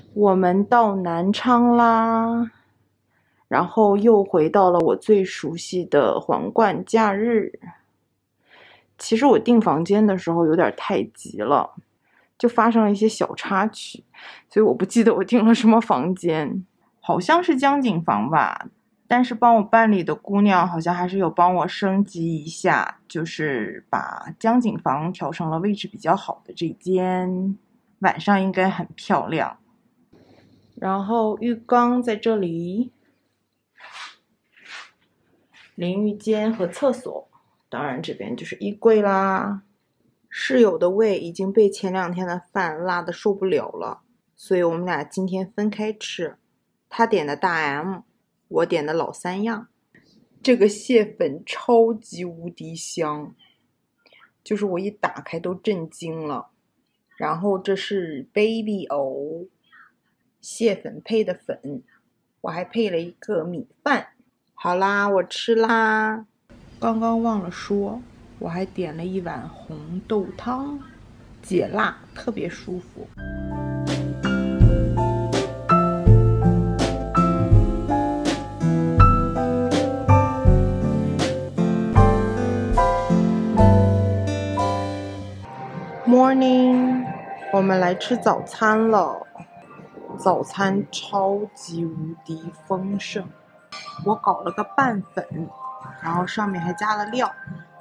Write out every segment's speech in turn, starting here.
我们到南昌啦，然后又回到了我最熟悉的皇冠假日。其实我订房间的时候有点太急了，就发生了一些小插曲，所以我不记得我订了什么房间，好像是江景房吧。但是帮我办理的姑娘好像还是有帮我升级一下，就是把江景房调成了位置比较好的这间，晚上应该很漂亮。然后浴缸在这里，淋浴间和厕所，当然这边就是衣柜啦。室友的胃已经被前2天的饭拉得受不了了，所以我们俩今天分开吃，他点的大 M， 我点的老3样。这个蟹粉超级无敌香，就是我一打开都震惊了。然后这是 baby 藕，蟹粉配的粉，我还配了一个米饭。好啦，我吃啦。刚刚忘了说，我还点了一碗红豆汤，解辣，特别舒服。Morning， 我们来吃早餐了。早餐超级无敌丰盛，我搞了个拌粉，然后上面还加了料。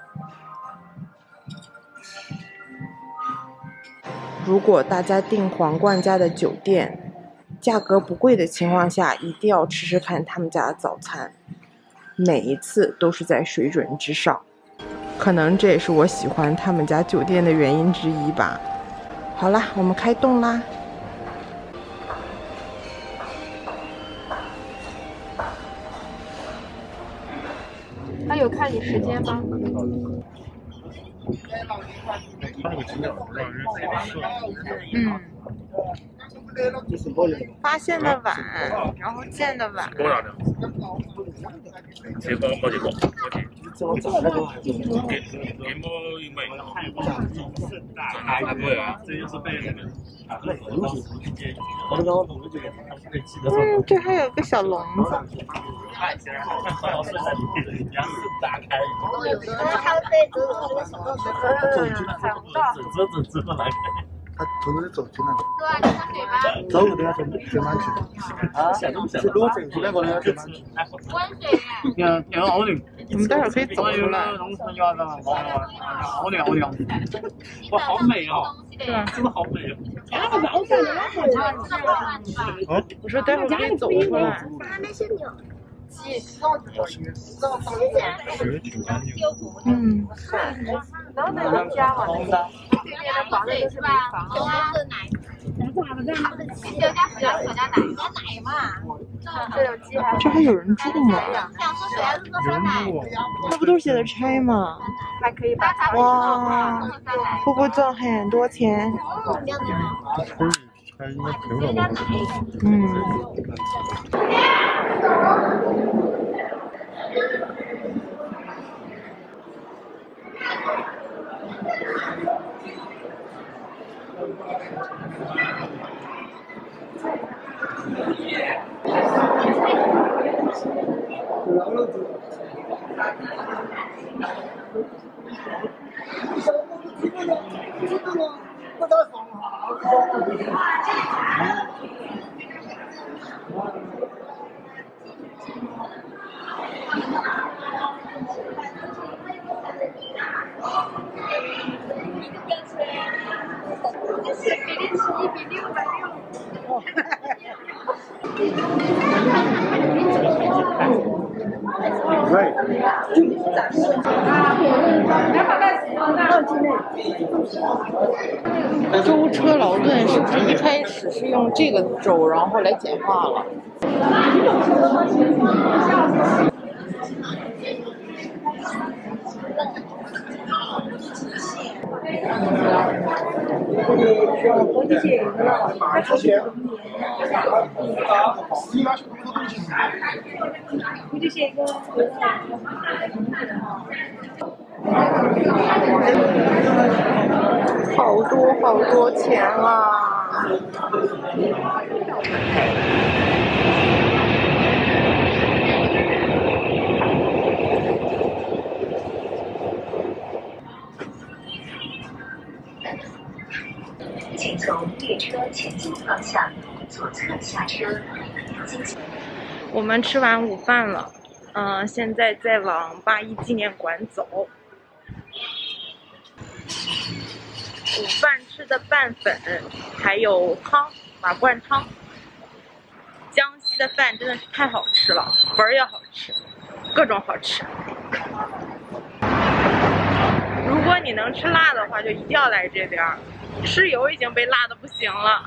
如果大家订皇冠家的酒店，价格不贵的情况下，一定要吃吃看他们家的早餐，每一次都是在水准之上。可能这也是我喜欢他们家酒店的原因之一吧。好啦，我们开动啦。 他有看你时间吗？ 发现的晚，然后建的晚。 结果冇结果， 这还有个小笼子。 他偷偷的走进来了。走路都要全满去。啊，是裸证2个都要全满去。 我们待会儿可以走出来。 哇，好美哦！ 是吧？ 真的好美哦！我说待会儿可以走出来。 能那个家吗？对面的房子是吧？这有鸡还？ 这还有人住吗？那不都写的拆吗？ 还可以把它哇，会不会赚很多钱？舟车劳顿是不是一开始是用这个舟，然后后来简化了？好多钱啊！ 请从列车前进方向左侧下车。 我们吃完午饭了，现在在往8·1纪念馆走。午饭吃的拌粉，还有汤，瓦罐汤。江西的饭真的是太好吃了，粉儿也好吃，各种好吃。如果你能吃辣的话，就一定要来这边。室友已经被辣的不行了。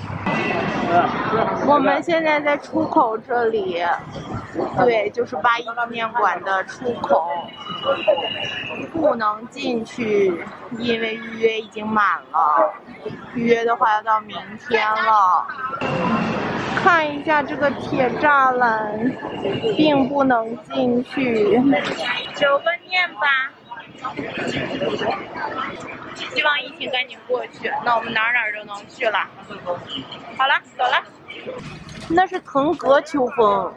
我们现在在出口这里，对，就是8·1纪念馆的出口，不能进去，因为预约已经满了。预约的话要到明天了。看一下这个铁栅栏，并不能进去。9个念吧。希望疫情赶紧过去，那我们哪儿都能去了。好了，走了。那是腾格秋风。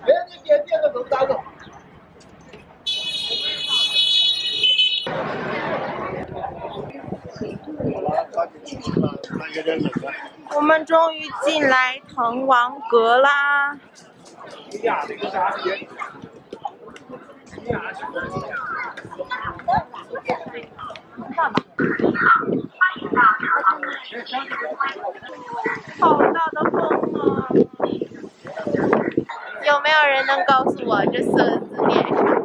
我们终于进来滕王阁啦！好大的风啊！有没有人能告诉我这4个字念什么？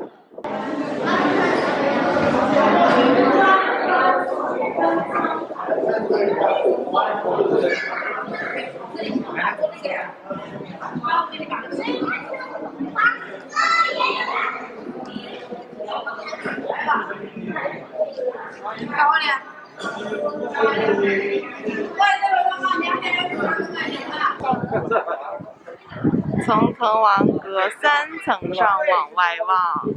从滕王阁3层上往外望，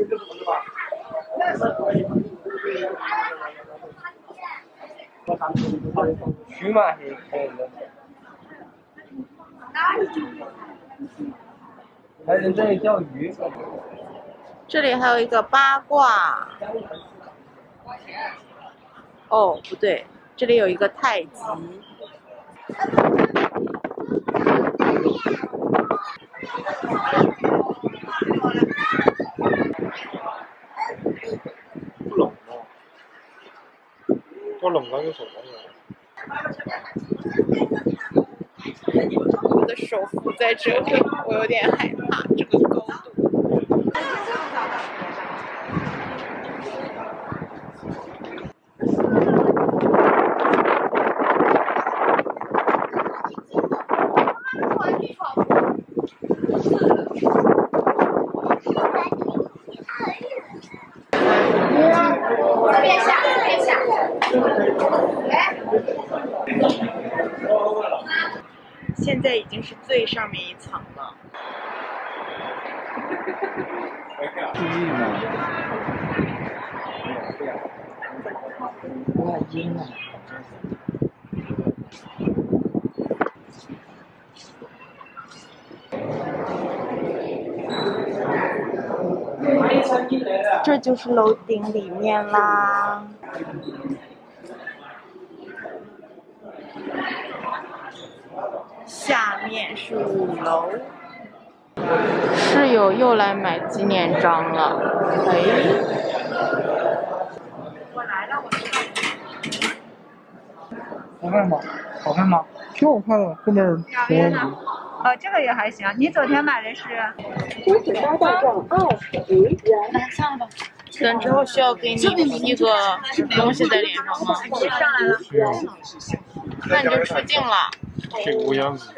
鱼嘛是可以的，还有人在钓鱼。 这里还有一个八卦。哦，不对，这里有一个太极。 我弄了就手了。 我的手扶在这里，我有点害怕这个高度。现在已经是最上面一层了。 注意嘛！ 我晕了。这就是楼顶里面啦。下面是5楼。室友又来买纪念章了。哎，我来了，我知道。 好看吗？好看吗？ 挺好看的，后面表演呢？这个也还行。你昨天买的是？ 等之后需要给你P个东西在脸上吗？ 上来了。 那你就出镜了。 这个样子。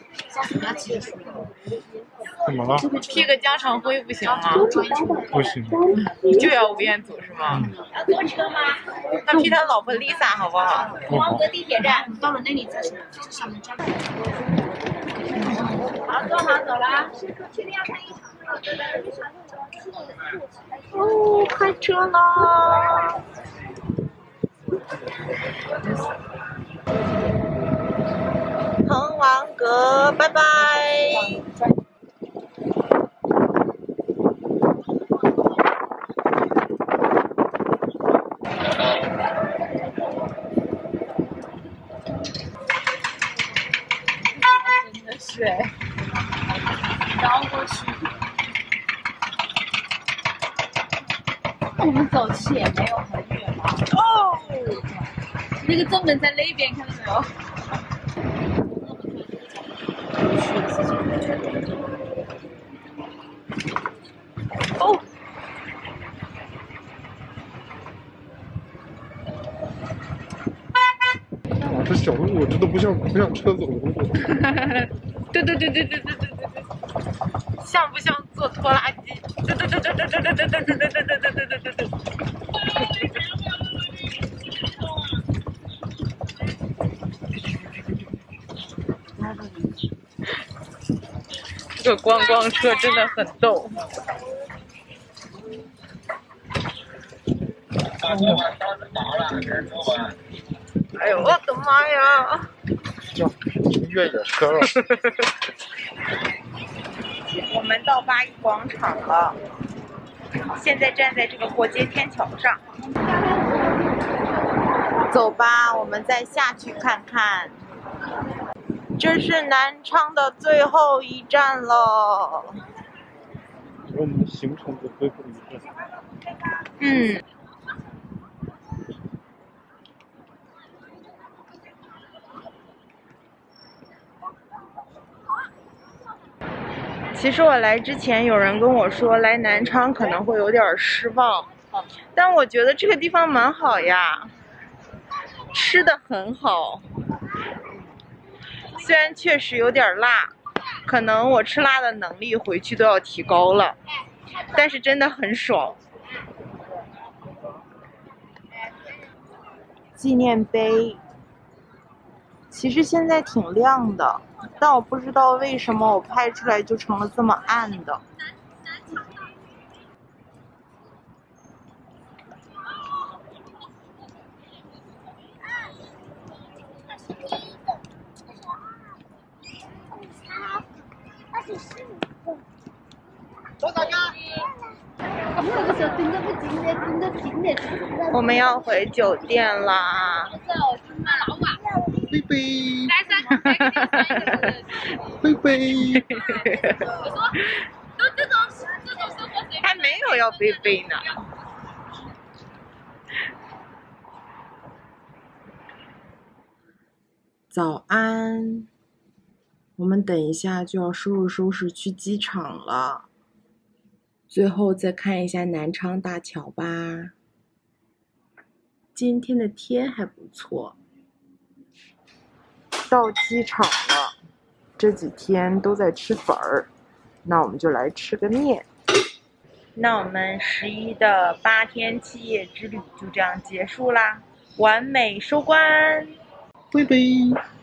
怎么了 ？P个江城辉不行吗？ 不行。 你就要吴彦祖是吗？要坐车吗？那 P 他老婆 Lisa 好不好？滕王阁地铁站，到了那里再说，就是上面站。好，坐好，走了。确定要看一场。哦，开车啦！ 王阁，拜拜。 真的是哎，绕过去。我们走去也没有很远嘛。哦，那个正门在那边，看到没有？哦。 哇，这小路真的不像车走的路。 对，像不像坐拖拉机？对。这个观光车真的很逗。哎呦，我的妈呀！ 叫越野车了。 我们到八一广场了，现在站在这个过街天桥上。走吧，我们再下去看看。这是南昌的最后一站了。 我们的行程的最后一站。 嗯。其实我来之前，有人跟我说来南昌可能会有点失望，但我觉得这个地方蛮好呀，吃的很好。虽然确实有点辣，可能我吃辣的能力回去都要提高了，但是真的很爽。纪念碑其实现在挺亮的，但我不知道为什么我拍出来就成了这么暗的。我们要回酒店啦。 贝贝，贝贝， 还没有要贝贝呢。早安，我们等一下就要收拾收拾去机场了。最后再看一下南昌大桥吧。今天的天还不错。到机场了，这几天都在吃粉儿，那我们就来吃个面。那我们11的8天7夜之旅就这样结束啦，完美收官。 贝贝。